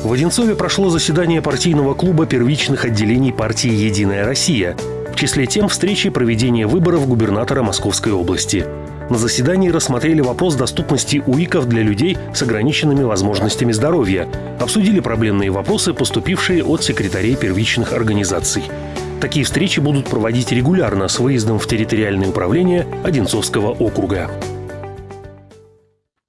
В Одинцове прошло заседание партийного клуба первичных отделений партии «Единая Россия». В числе тем встречи проведение выборов губернатора Московской области. На заседании рассмотрели вопрос доступности УИКов для людей с ограниченными возможностями здоровья. Обсудили проблемные вопросы, поступившие от секретарей первичных организаций. Такие встречи будут проводить регулярно с выездом в территориальные управления Одинцовского округа.